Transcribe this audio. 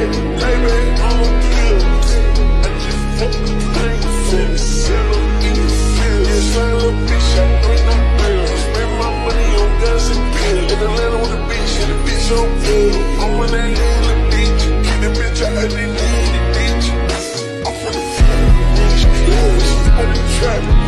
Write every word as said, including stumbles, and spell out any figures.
lay back on the pill. I just fuck the thing, send it, sell them in the field. Yeah, slime little bitch, I know you not real. Spend my money on guns and pills. In Atlanta with a bitch, and the bitch on pill. I'm on that lean, the bitch. Keep the bitch out, I didn't need the ditch. I'm from the front, bitch. I'm the trap.